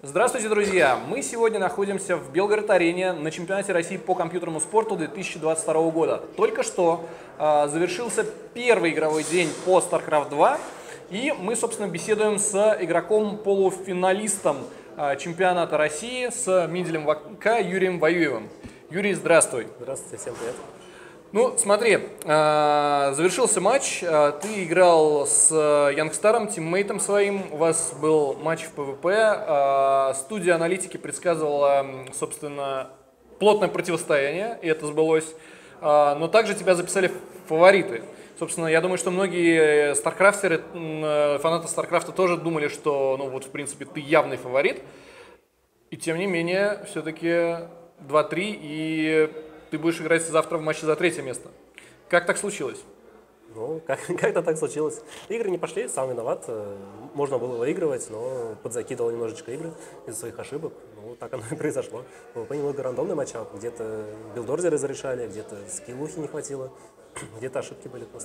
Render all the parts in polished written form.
Здравствуйте, друзья! Мы сегодня находимся в Белгород-арене на чемпионате России по компьютерному спорту 2022 года. Только что завершился первый игровой день по StarCraft 2, и мы, собственно, беседуем с игроком-полуфиналистом чемпионата России, с Менделем ВК Юрием Ваюевым. Юрий, здравствуй! Здравствуйте, всем привет! Ну, смотри, завершился матч, ты играл с Янгстаром, тиммейтом своим, у вас был матч в ПВП, студия аналитики предсказывала, собственно, плотное противостояние, и это сбылось, но также тебя записали в фавориты. Собственно, я думаю, что многие старкрафтеры, фанаты Старкрафта тоже думали, что, ну вот, в принципе, ты явный фаворит, и тем не менее, все-таки 2-3, и ты будешь играть завтра в матче за третье место. Как так случилось? Ну, как-то так случилось. Игры не пошли, сам виноват. Можно было выигрывать, но подзакидывал немножечко игры из-за своих ошибок. Ну, так оно и произошло. ПВП немного рандомный матчап. Где-то билдорзеры зарешали, где-то скиллухи не хватило, где-то ошибки были просто.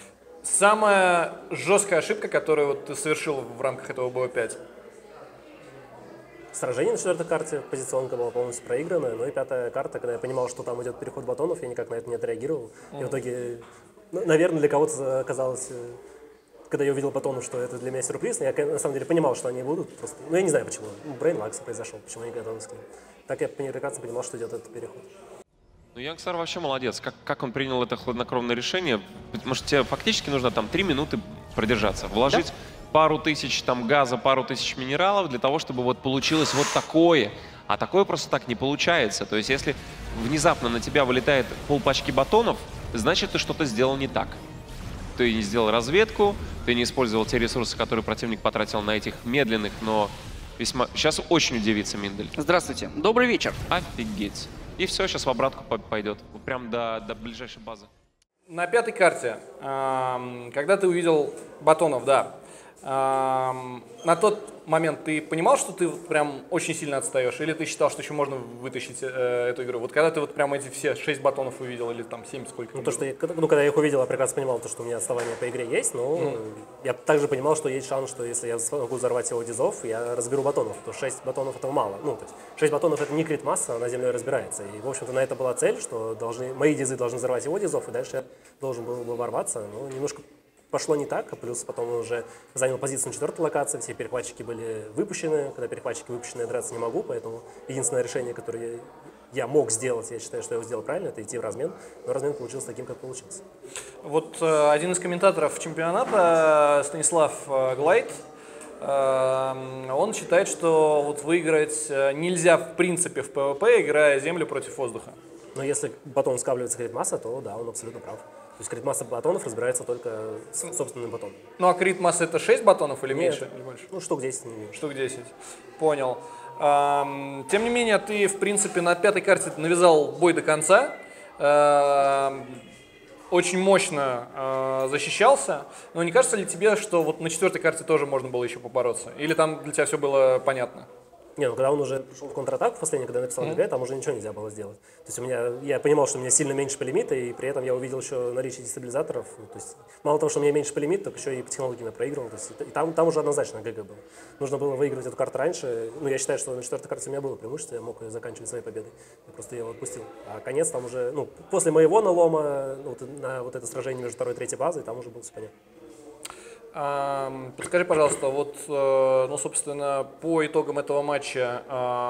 Самая жесткая ошибка, которую вот ты совершил в рамках этого БО5? Сражение на четвертой карте, позиционка была полностью проиграна, ну и пятая карта, когда я понимал, что там идет переход батонов, я никак на это не отреагировал. И в итоге, ну, наверное, для кого-то оказалось, когда я увидел батонов, что это для меня сюрприз, но я на самом деле понимал, что они будут, просто, ну я не знаю почему, брейнлакс произошел, почему я не готовился к ним. Так я прекрасно понимал, что идет этот переход. Ну, Янгстар вообще молодец. Как он принял это хладнокровное решение? Потому что тебе фактически нужно там 3 минуты продержаться, вложить пару тысяч там газа, пару тысяч минералов для того, чтобы вот получилось вот такое. А такое просто так не получается. То есть если внезапно на тебя вылетает полпачки батонов, значит, ты что-то сделал не так. Ты не сделал разведку, ты не использовал те ресурсы, которые противник потратил на этих медленных, но весьма... Сейчас очень удивится Мендель. Здравствуйте. Добрый вечер. Офигеть. И все, сейчас в обратку пойдет. Прям до ближайшей базы. На пятой карте, когда ты увидел батонов, да, на тот момент ты понимал, что ты прям очень сильно отстаешь, или ты считал, что еще можно вытащить эту игру? Вот когда ты вот прям эти все 6 батонов увидел, или там 7, сколько? Ну, то, что когда я их увидел, я прекрасно понимал, что у меня отставание по игре есть, но я также понимал, что есть шанс, что если я смогу взорвать его дизов, я разберу батонов, то 6 батонов этого мало. Ну, то есть 6 батонов это не крит масса, она землей разбирается. И, в общем-то, на это была цель, что мои дизы должны взорвать его дизов, и дальше я должен был бы ворваться. Но немножко пошло не так, а плюс потом он уже занял позицию на четвертой локации, все перехватчики были выпущены. Когда перехватчики выпущены, я драться не могу, поэтому единственное решение, которое я мог сделать, я считаю, что я его сделал правильно, это идти в размен, но размен получился таким, как получился. Вот один из комментаторов чемпионата, Станислав Глайд, он считает, что вот выиграть нельзя в принципе в ПВП, играя землю против воздуха. Но если батон скапливается крит-масса, то да, он абсолютно прав. То есть крит-масса батонов разбирается только с собственным батоном. Ну а крит-масса это 6 батонов или меньше? Или больше? Ну штук 10 не меньше. Штук 10. Понял. Тем не менее, ты, в принципе, на пятой карте навязал бой до конца. Очень мощно защищался. Но не кажется ли тебе, что вот на четвертой карте тоже можно было еще побороться? Или там для тебя все было понятно? Не, ну когда он уже пришел в контратаку, последний, когда я написал ГГ, там уже ничего нельзя было сделать. То есть я понимал, что у меня сильно меньше по лимиту, и при этом я увидел еще наличие дестабилизаторов. Ну, то есть мало того, что у меня меньше по лимиту, так еще и по технологии проигрывал. То есть, и там уже однозначно ГГ был. Нужно было выигрывать эту карту раньше. Ну, я считаю, что на четвертой карте у меня было преимущество, я мог ее заканчивать своей победой. Я просто ее отпустил. А конец там уже, ну, после моего налома, на вот это сражение между второй и третьей базой, там уже было все понятно. Подскажи, пожалуйста, вот, ну, собственно, по итогам этого матча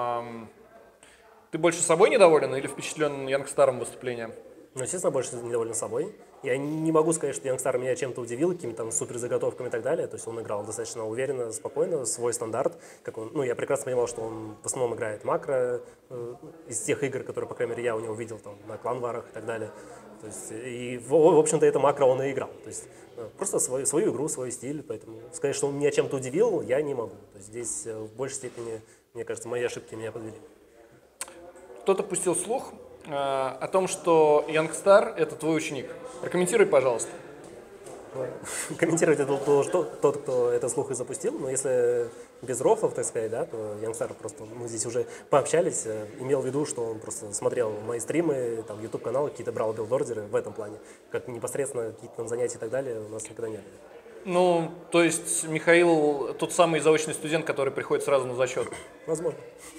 ты больше собой недоволен или впечатлен Янгстаром выступлением? Ну, естественно, больше недоволен собой. Я не могу сказать, что Янгстар меня чем-то удивил, какими-то там супер заготовками и так далее. То есть он играл достаточно уверенно, спокойно, свой стандарт. Ну, я прекрасно понимал, что он в основном играет макро из тех игр, которые, по крайней мере, я у него видел там, на кланварах и так далее. То есть, и, в общем-то, это макро он и играл. То есть просто свою игру, свой стиль. Поэтому сказать, что он меня чем-то удивил, я не могу. То есть здесь в большей степени, мне кажется, мои ошибки меня подвели. Кто-то пустил слух о том, что Янгстар – это твой ученик. Прокомментируй, пожалуйста. Комментировать это тот, кто это слух и запустил, но если без рофлов, так сказать, да, то Янгстар просто, мы здесь уже пообщались, имел в виду, что он просто смотрел мои стримы, там, YouTube-каналы, какие-то брал билдордеры в этом плане, как непосредственно какие-то там занятия и так далее у нас никогда не было. Ну, то есть Михаил тот самый заочный студент, который приходит сразу на зачет. Возможно.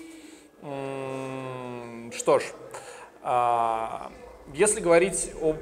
Что ж, если говорить об...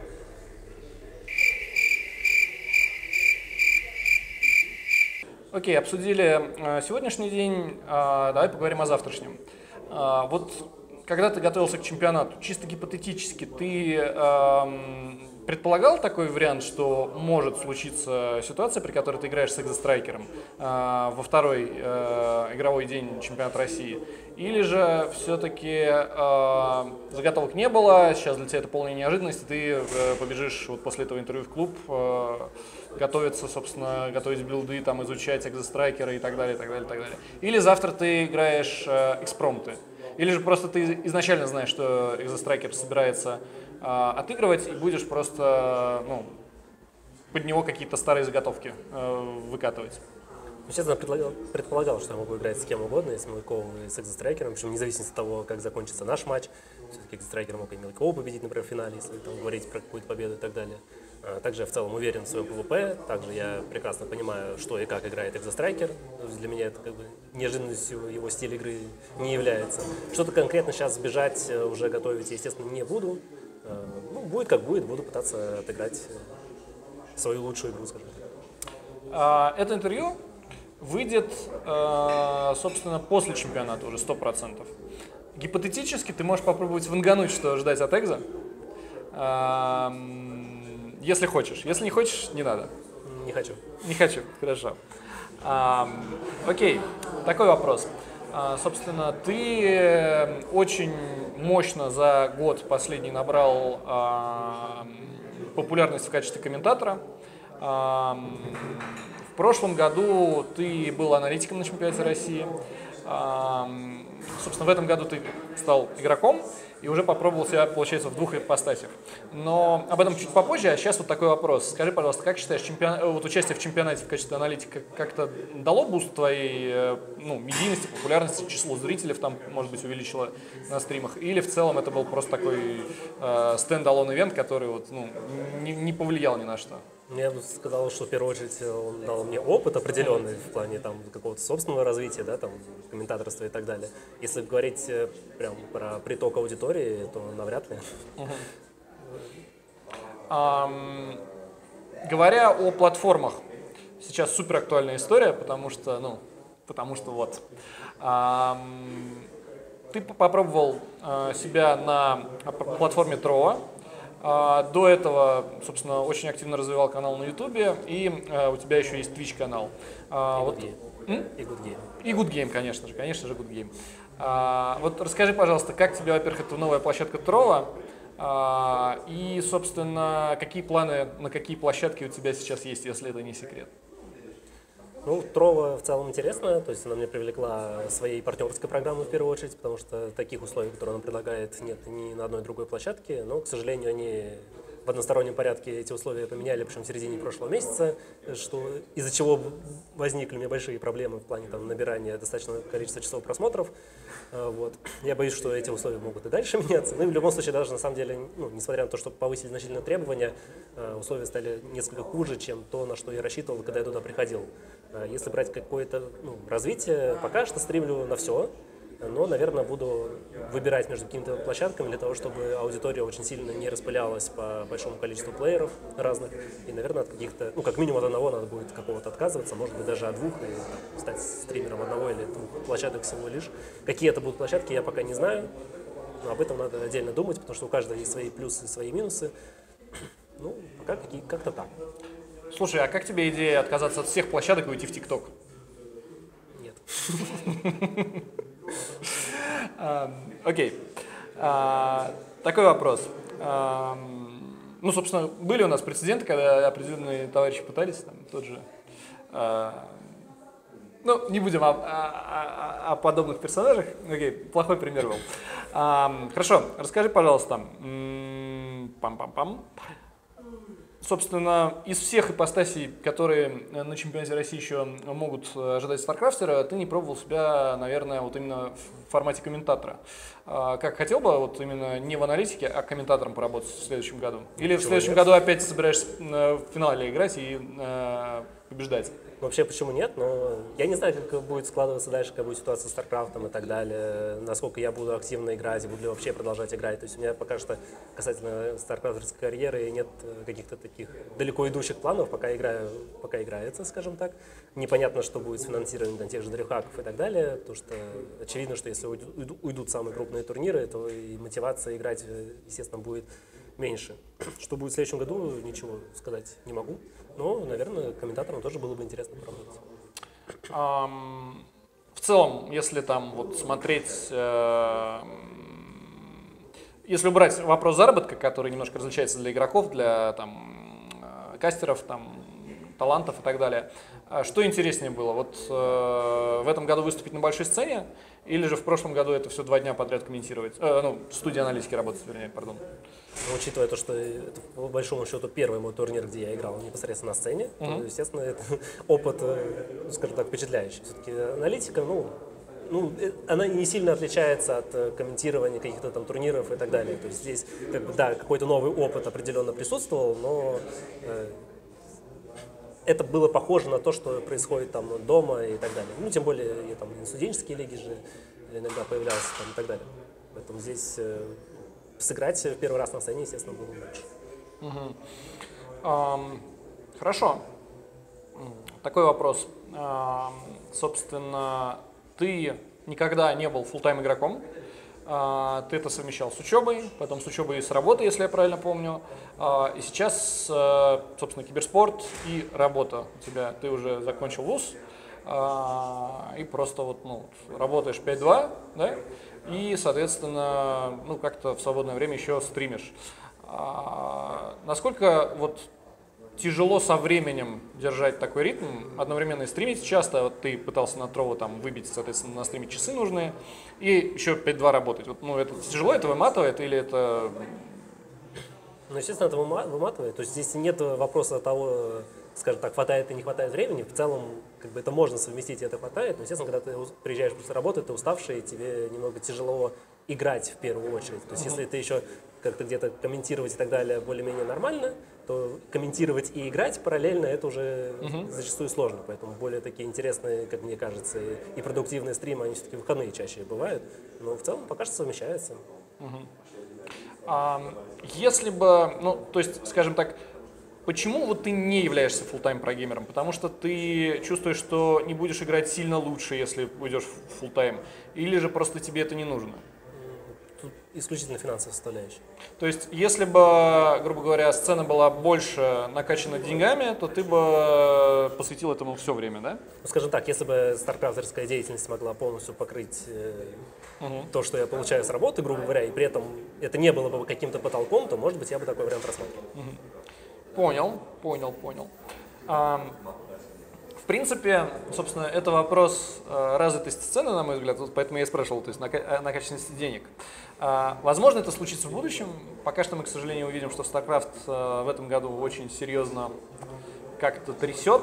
Окей, обсудили сегодняшний день, давай поговорим о завтрашнем. Вот когда ты готовился к чемпионату, чисто гипотетически, ты предполагал такой вариант, что может случиться ситуация, при которой ты играешь с экзострайкером во второй игровой день чемпионата России? Или же все-таки заготовок не было, сейчас для тебя это полная неожиданность, и ты побежишь вот после этого интервью в клуб готовиться, собственно, готовить билды, там, изучать экзострайкера и так далее, и так далее, и так далее. Или завтра ты играешь экспромты. Или же просто ты изначально знаешь, что экзострайкер собирается отыгрывать, и будешь просто под него какие-то старые заготовки выкатывать. Честно, предполагал, что я могу играть с кем угодно, и с Мелковым, и с экзострайкером, причем вне зависимости от того, как закончится наш матч. Все-таки экзострайкер мог и Мелкова победить, например, в финале, если там говорить про какую-то победу и так далее. Также я в целом уверен в своем ПВП, также я прекрасно понимаю, что и как играет экзострайкер. Для меня это как бы неожиданностью его стиль игры не является. Что-то конкретно сейчас бежать, уже готовить, естественно, не буду. Ну, будет как будет, буду пытаться отыграть свою лучшую игру, скажем так. Это интервью выйдет, собственно, после чемпионата уже 100%. Гипотетически ты можешь попробовать вангануть, что ждать от экза. Если хочешь. Если не хочешь, не надо. Не хочу. Не хочу, хорошо. Окей, такой вопрос. Собственно, ты очень мощно за год последний набрал популярность в качестве комментатора. В прошлом году ты был аналитиком на чемпионате России. Собственно, в этом году ты стал игроком и уже попробовал себя, получается, в двух ипостасях. Но об этом чуть попозже, а сейчас вот такой вопрос. Скажи, пожалуйста, как считаешь, вот участие в чемпионате в качестве аналитика как-то дало буст твоей медийности, популярности, число зрителей там, может быть, увеличило на стримах? Или в целом это был просто такой стендалон ивент, который вот, не повлиял ни на что? Я бы сказал, что в первую очередь он дал мне опыт определенный в плане там какого-то собственного развития, да, там, комментаторства и так далее. Если говорить прям про приток аудитории, то навряд ли. Говоря о платформах, сейчас супер актуальная история, потому что вот. Ты попробовал себя на платформе Trovo. До этого, собственно, очень активно развивал канал на Ютубе, и у тебя еще есть Twitch канал. И Good Game. И Good Game, конечно же, Good Game. Вот расскажи, пожалуйста, как тебе, во-первых, эта новая площадка Trovo, и, собственно, какие планы, на какие площадки у тебя сейчас есть, если это не секрет? Ну, Trovo в целом интересно, то есть она меня привлекла своей партнерской программой в первую очередь, потому что таких условий, которые она предлагает, нет ни на одной другой площадке, но, к сожалению, они в одностороннем порядке эти условия поменяли, причем в середине прошлого месяца, из-за чего возникли у меня большие проблемы в плане там, набирания достаточного количества часов просмотров. Вот. Я боюсь, что эти условия могут и дальше меняться. Ну и в любом случае, даже на самом деле, несмотря на то, что повысили значительно требования, условия стали несколько хуже, чем то, на что я рассчитывал, когда я туда приходил. Если брать какое-то развитие, пока что стримлю на все, но, наверное, буду выбирать между какими-то площадками для того, чтобы аудитория очень сильно не распылялась по большому количеству плееров разных. И, наверное, от каких-то, как минимум от одного надо будет какого-то отказываться, может быть, даже от двух, и стать стримером одного или двух площадок всего лишь. Какие это будут площадки, я пока не знаю, но об этом надо отдельно думать, потому что у каждого есть свои плюсы и свои минусы. Ну, пока как-то так. Слушай, а как тебе идея отказаться от всех площадок и уйти в ТикТок? Нет. Окей. Такой вопрос. Собственно, были у нас прецеденты, когда определенные товарищи пытались, там, тот же... не будем о подобных персонажах. Окей, плохой пример был. Хорошо, расскажи, пожалуйста, собственно, из всех ипостасей, которые на чемпионате России еще могут ожидать Старкрафтера, ты не пробовал себя, наверное, вот именно в формате комментатора. Как хотел бы вот именно не в аналитике, а комментатором поработать в следующем году? Или в следующем году опять собираешься в финале играть и побеждать? Вообще, почему нет? Но я не знаю, как будет складываться дальше, какая будет ситуация с StarCraft'ом и так далее, насколько я буду активно играть, буду ли вообще продолжать играть. То есть у меня пока что касательно StarCraft'овской карьеры нет каких-то таких далеко идущих планов, пока играется, скажем так. Непонятно, что будет с финансированием тех же дрюхаков и так далее, потому что очевидно, что если уйдут самые крупные турниры, то и мотивация играть, естественно, будет меньше. Что будет в следующем году, ничего сказать не могу. Но, наверное, комментаторам тоже было бы интересно поработать. В целом, если там вот смотреть, если убрать вопрос заработка, который немножко различается для игроков, для там, кастеров, там, талантов и так далее, что интереснее было? Вот в этом году выступить на большой сцене или же в прошлом году это все 2 дня подряд комментировать? В студии аналитики работать, вернее, пардон. Но, учитывая то, что это, по большому счету, первый мой турнир, где я играл непосредственно на сцене, то, естественно, это опыт, скажем так, впечатляющий. Все-таки аналитика, она не сильно отличается от комментирования каких-то там турниров и так далее. То есть здесь, как бы, да, какой-то новый опыт определенно присутствовал, но это было похоже на то, что происходит там дома и так далее. Ну, тем более, я там и студенческие лиги же иногда появлялся там и так далее. Поэтому здесь сыграть в первый раз на сцене, естественно, было лучше. Хорошо. Такой вопрос. Собственно, ты никогда не был фулл-тайм игроком. Ты это совмещал с учебой, потом с учебой и с работой, если я правильно помню. И сейчас, собственно, киберспорт и работа у тебя. Ты уже закончил вуз и просто вот, работаешь 5-2, да? И, соответственно, как-то в свободное время еще стримишь. Насколько вот тяжело со временем держать такой ритм, одновременно и стримить часто, вот ты пытался на Трово там выбить, соответственно, на стриме часы нужные, и еще 5-2 работать. Вот, это тяжело, это выматывает или это... Естественно, это выматывает. То есть здесь нет вопроса того, скажем так, хватает и не хватает времени. В целом, как бы это можно совместить, и это хватает. Но, естественно, когда ты приезжаешь после работы, ты уставший, и тебе немного тяжело играть в первую очередь. То есть если ты еще как-то где-то комментировать и так далее более-менее нормально, то комментировать и играть параллельно это уже зачастую сложно. Поэтому более такие интересные, как мне кажется, и продуктивные стримы, они все-таки выходные чаще бывают. Но в целом пока что совмещается. Если бы, то есть, скажем так, почему вот ты не являешься фулл-тайм прогеймером? Потому что ты чувствуешь, что не будешь играть сильно лучше, если уйдешь в фулл-тайм? Или же просто тебе это не нужно? Тут исключительно финансовая составляющая. То есть, если бы, грубо говоря, сцена была больше накачана деньгами, то ты бы посвятил этому все время, да? Скажем так, если бы старкрафтерская деятельность могла полностью покрыть то, что я получаю с работы, грубо говоря, и при этом это не было бы каким-то потолком, то, может быть, я бы такой вариант рассматривал. Понял. В принципе, собственно, это вопрос развитости сцены, на мой взгляд, поэтому я и спрашивал, то есть накачанности денег. Возможно, это случится в будущем. Пока что мы, к сожалению, увидим, что StarCraft в этом году очень серьезно как-то трясет.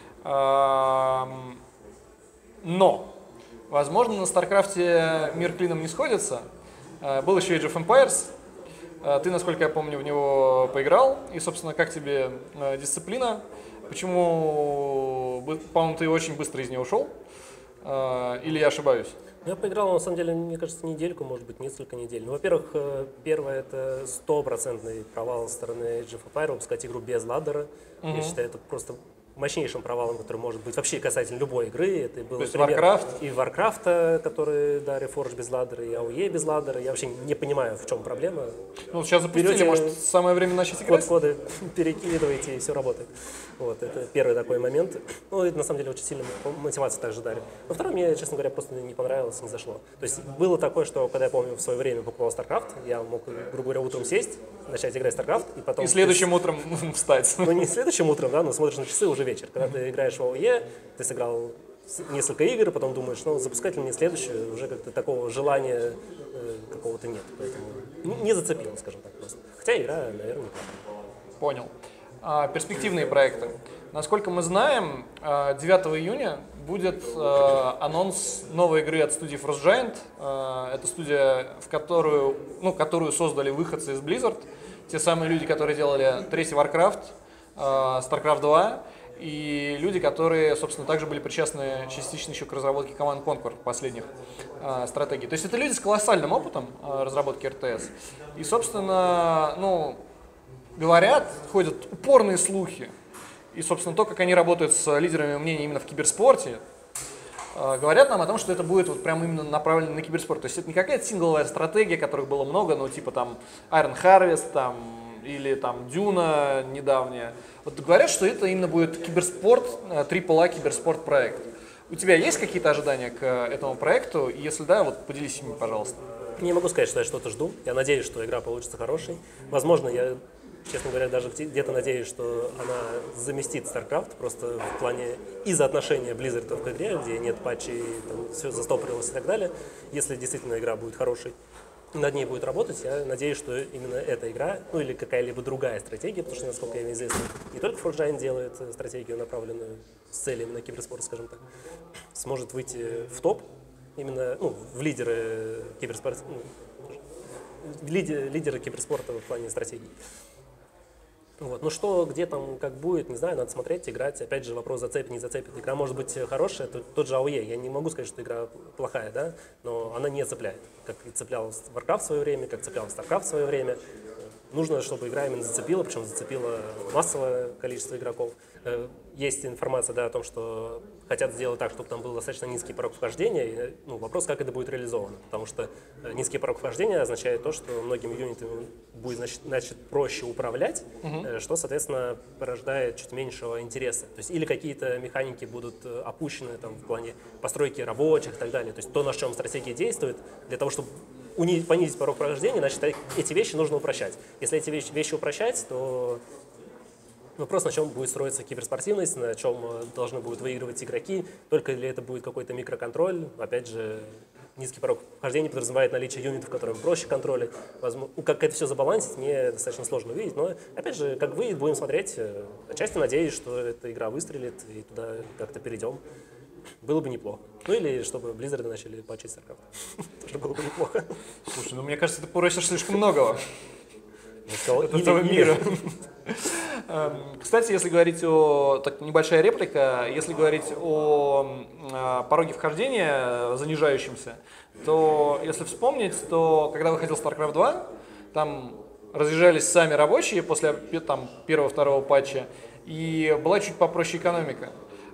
Но, возможно, на StarCraft мир клином не сходится. Был еще Age of Empires. Ты, насколько я помню, в него поиграл. И, собственно, как тебе дисциплина? Почему, по-моему, ты очень быстро из нее ушел? Или я ошибаюсь? Я поиграл, на самом деле, мне кажется, недельку, может быть, несколько недель. Во-первых, первое — это стопроцентный провал со стороны Age of Empires, выпускать игру без ладдера. Я считаю, это просто мощнейшим провалом, который может быть вообще касательно любой игры. Это был Warcraft? И Warcraft, который, да, Reforged без ладдера, и AOE без ладдера. Я вообще не понимаю, в чем проблема. Сейчас запустили, может, самое время начать играть? Коды перекидываете, и все работает. Вот, это первый такой момент. Это, на самом деле, очень сильно мотивацию также дали. Но второе, мне, честно говоря, просто не понравилось, не зашло. То есть было такое, что, когда я помню, в свое время покупал StarCraft, я мог, грубо говоря, утром сесть, начать играть в StarCraft, и потом... И следующим утром встать. Не следующим утром, да, но смотришь на часы уже вечер. Когда ты играешь в AOE, ты сыграл несколько игр, потом думаешь, запускать ли мне следующую, уже как-то такого желания какого-то нет. Поэтому не зацепило, скажем так, просто. Хотя игра, наверное, неплохая. Понял. перспективные проекты. Насколько мы знаем, 9 июня будет анонс новой игры от студии Frost Giant. Это студия, которую создали выходцы из Blizzard. Те самые люди, которые делали третий Warcraft, StarCraft 2. И люди, которые, собственно, также были причастны частично еще к разработке Command Conquer последних стратегий. То есть это люди с колоссальным опытом разработки РТС. И, собственно, говорят, ходят упорные слухи. И, собственно, то, как они работают с лидерами мнений именно в киберспорте, говорят нам о том, что это будет вот прям именно направлено на киберспорт. То есть это не какая-то сингловая стратегия, которых было много, но типа там Iron Harvest, там, или там Дюна недавняя. Вот говорят, что это именно будет киберспорт, AAA киберспорт проект. У тебя есть какие-то ожидания к этому проекту? И если да, вот поделись ими, пожалуйста. Не могу сказать, что я что-то жду. Я надеюсь, что игра получится хорошей. Возможно, я, честно говоря, даже где-то надеюсь, что она заместит StarCraft, просто в плане из-за отношения Blizzard к игре, где нет патчей, там все застопорилось и так далее. Если действительно игра будет хорошей, над ней будет работать, я надеюсь, что именно эта игра, ну или какая-либо другая стратегия, потому что, насколько мне известно, не только Frost Giant делает стратегию, направленную с целями на киберспорт, скажем так, сможет выйти в топ, именно в лидеры киберспорта, лидеры киберспорта в плане стратегий. Вот. Ну что, где там, как будет, не знаю, надо смотреть, играть. Опять же, вопрос зацепит, не зацепит. Игра может быть хорошая, тот же AOE. Я не могу сказать, что игра плохая, да, но она не цепляет. Как и цеплял Warcraft в свое время, как цеплял StarCraft в свое время. Нужно, чтобы игра именно зацепила, причем зацепила массовое количество игроков. Есть информация, да, о том, что хотят сделать так, чтобы там был достаточно низкий порог вхождения. И, вопрос, как это будет реализовано. Потому что низкий порог вхождения означает то, что многими юнитами будет значит проще управлять, что, соответственно, порождает чуть меньшего интереса. То есть или какие-то механики будут опущены там, в плане постройки рабочих и так далее. То есть то, на чем стратегия действует, для того, чтобы понизить порог прохождения, значит, эти вещи нужно упрощать. Если эти вещи упрощать, то вопрос, на чем будет строиться киберспортивность, на чем должны будут выигрывать игроки, только ли это будет какой-то микроконтроль. Опять же, низкий порог вхождения подразумевает наличие юнитов, которым проще контролить. Как это все забалансить, мне достаточно сложно увидеть, но, опять же, как выйдет, будем смотреть. Отчасти надеюсь, что эта игра выстрелит, и туда как-то перейдем. Было бы неплохо. Ну или чтобы Blizzard начали патчить StarCraft. Тоже было бы неплохо. Слушай, мне кажется, ты просишь слишком многого. Этого мира. Кстати, если говорить небольшая реплика, если говорить о пороге вхождения занижающемся, то если вспомнить, то когда выходил StarCraft 2, там разъезжались сами рабочие после первого-второго патча, и была чуть попроще экономика.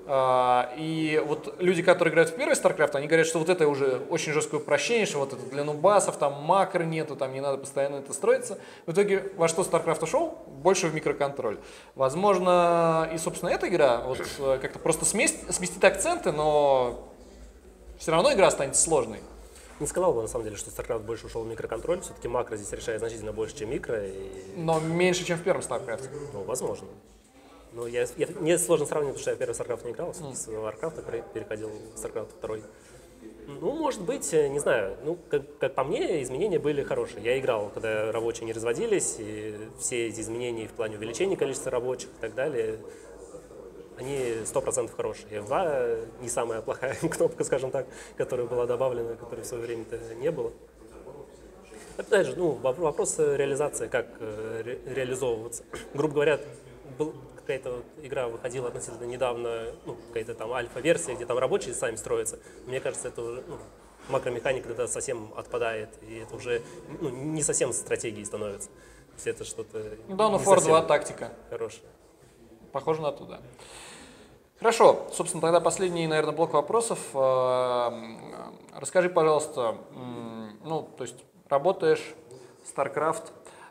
И вот люди, которые играют в первый StarCraft, они говорят, что вот это уже очень жесткое упрощение, что вот это для нубасов, там макро нету, там не надо постоянно это строиться. В итоге во что StarCraft ушел? Больше в микроконтроль. Возможно, и, собственно, эта игра вот как-то просто сместит акценты, но все равно игра останется сложной. Не сказал бы, на самом деле, что StarCraft больше ушел в микроконтроль. Все-таки макро здесь решает значительно больше, чем микро. Но меньше, чем в первом StarCraft. Ну, возможно. Но мне сложно сравнивать, потому что я в первый StarCraft не играл, с Warcraft переходил в StarCraft 2. Ну, может быть, не знаю. Ну, как по мне, изменения были хорошие. Я играл, когда рабочие не разводились, и все эти изменения в плане увеличения количества рабочих и так далее, они 100% хорошие. F2 не самая плохая кнопка, скажем так, которая была добавлена, которой в свое время-то не было. Опять же, вопрос реализации, как реализовываться. Грубо говоря, какая-то игра выходила относительно недавно, какая-то там альфа-версия, где там рабочие сами строятся. Мне кажется, это уже макромеханика тогда совсем отпадает, и это уже не совсем стратегией становится. То есть это что-то... Dawn of War 2 тактика. Хорошая. Похоже на туда. Хорошо, собственно, тогда последний, наверное, блок вопросов. Расскажи, пожалуйста, то есть работаешь, StarCraft,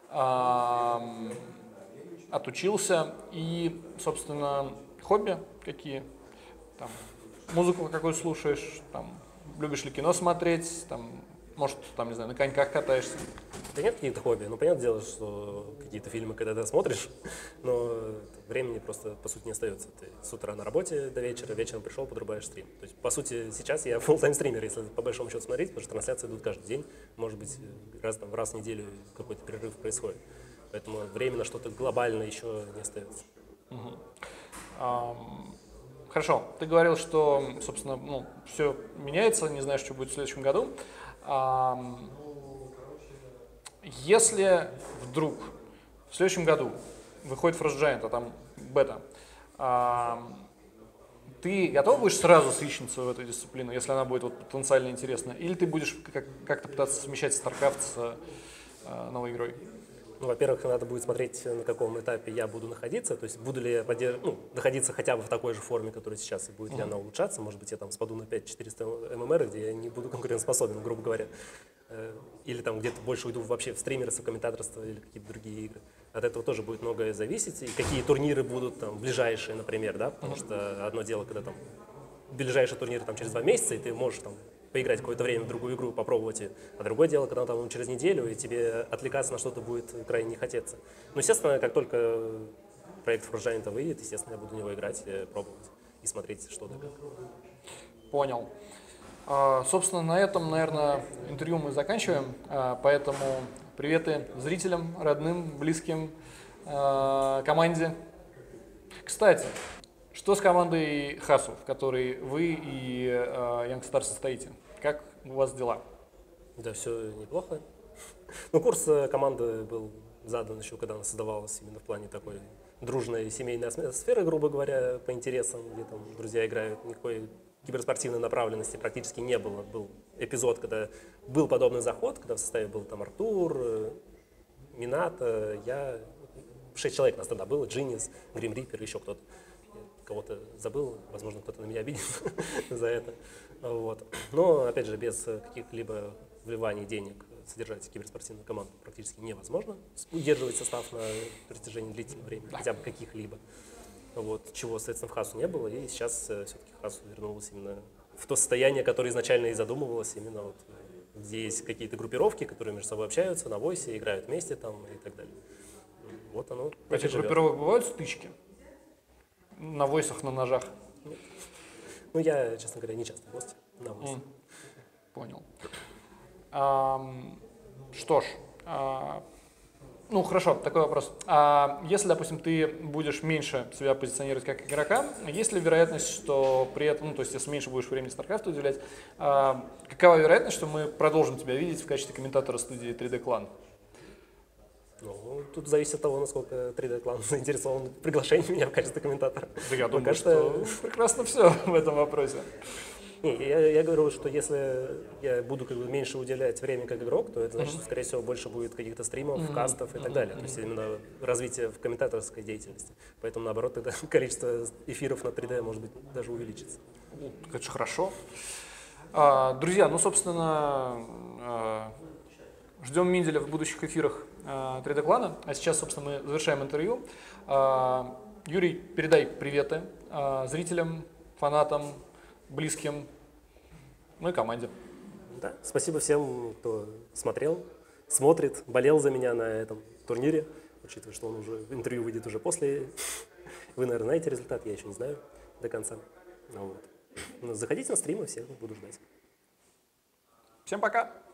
отучился и, собственно, хобби какие? Там, музыку какую слушаешь? Там, любишь ли кино смотреть? Там, может, не знаю, на коньках катаешься? Да нет каких-то хобби. Понятное дело, что какие-то фильмы, когда ты смотришь, но времени просто, по сути, не остается. Ты с утра на работе до вечера, вечером пришел, подрубаешь стрим. То есть, по сути, сейчас я full-time стример, если по большому счету смотреть, потому что трансляции идут каждый день, может быть, раз в неделю какой-то перерыв происходит. Поэтому время на что-то глобальное еще не остается. Хорошо, ты говорил, что, собственно, все меняется, не знаешь, что будет в следующем году. Если вдруг в следующем году выходит Frost Giant, а там бета, ты готов будешь сразу свичнуться в эту дисциплину, если она будет потенциально интересна? Или ты будешь как-то пытаться совмещать StarCraft с новой игрой? Ну, во-первых, надо будет смотреть, на каком этапе я буду находиться, то есть буду ли я находиться хотя бы в такой же форме, которая сейчас, и будет ли она улучшаться. Может быть, я там спаду на 5400 ММР, где я не буду конкурентоспособен, грубо говоря. Или там где-то больше уйду вообще в стримерство, комментаторство или какие-то другие игры. От этого тоже будет многое зависеть. И какие турниры будут там ближайшие, например, да, потому что одно дело, когда там ближайший турнир там через 2 месяца, и ты можешь там поиграть какое-то время в другую игру, попробовать ее. А другое дело, когда там через неделю, и тебе отвлекаться на что-то будет крайне не хотеться. Ну, естественно, как только проект Frost Giant выйдет, естественно, я буду в него играть, пробовать и смотреть, что да как. Понял. Собственно, на этом, наверное, интервью мы заканчиваем. Поэтому приветы зрителям, родным, близким, команде. Кстати, что с командой Хасу, в которой вы и Youngstar состоите? Как у вас дела? Да, все неплохо. Ну, курс команды был задан еще, когда она создавалась, именно в плане такой дружной семейной сферы, грубо говоря, по интересам, где там друзья играют. Никакой киберспортивной направленности практически не было. Был эпизод, когда был подобный заход, когда в составе был там Артур, Минато, я, 6 человек нас тогда было, Джинис, Грим Риппер, еще кто-то. Кого-то забыл, возможно, кто-то на меня обидится за это. Вот. Но, опять же, без каких-либо вливаний денег содержать киберспортивную команду практически невозможно. Удерживать состав на протяжении длительного времени, хотя бы каких-либо. Вот. Чего, соответственно, в Хасу не было. И сейчас все-таки Хасу вернулась именно в то состояние, которое изначально и задумывалось, именно вот, где есть какие-то группировки, которые между собой общаются на войсе, играют вместе там и так далее. Вот оно. В этих группировок бывают стычки? На войсах, на ножах? Ну, я, честно говоря, не часто гость на войсе. Понял. Что ж, ну хорошо, такой вопрос. Если, допустим, ты будешь меньше себя позиционировать как игрока, есть ли вероятность, что при этом, ну то есть если меньше будешь времени StarCraft уделять, какова вероятность, что мы продолжим тебя видеть в качестве комментатора студии 3D Clan? Ну, тут зависит от того, насколько 3D Clan заинтересован в приглашении меня в качестве комментатора. Да я думаю, что прекрасно все в этом вопросе. Не, я говорю, что если я буду как бы меньше уделять время как игрок, то это значит, что, скорее всего, больше будет каких-то стримов, кастов и так далее. То есть именно развитие в комментаторской деятельности. Поэтому, наоборот, тогда количество эфиров на 3D, может быть, даже увеличится. Это же хорошо. Друзья, ну, собственно, ждем Минделя в будущих эфирах 3D Clan. А сейчас, собственно, мы завершаем интервью. Юрий, передай приветы зрителям, фанатам, близким, ну и команде. Да, спасибо всем, кто смотрел, смотрит, болел за меня на этом турнире, учитывая, что он уже интервью выйдет уже после. Вы, наверное, знаете результат, я еще не знаю до конца. Вот. Но заходите на стримы, всех буду ждать. Всем пока!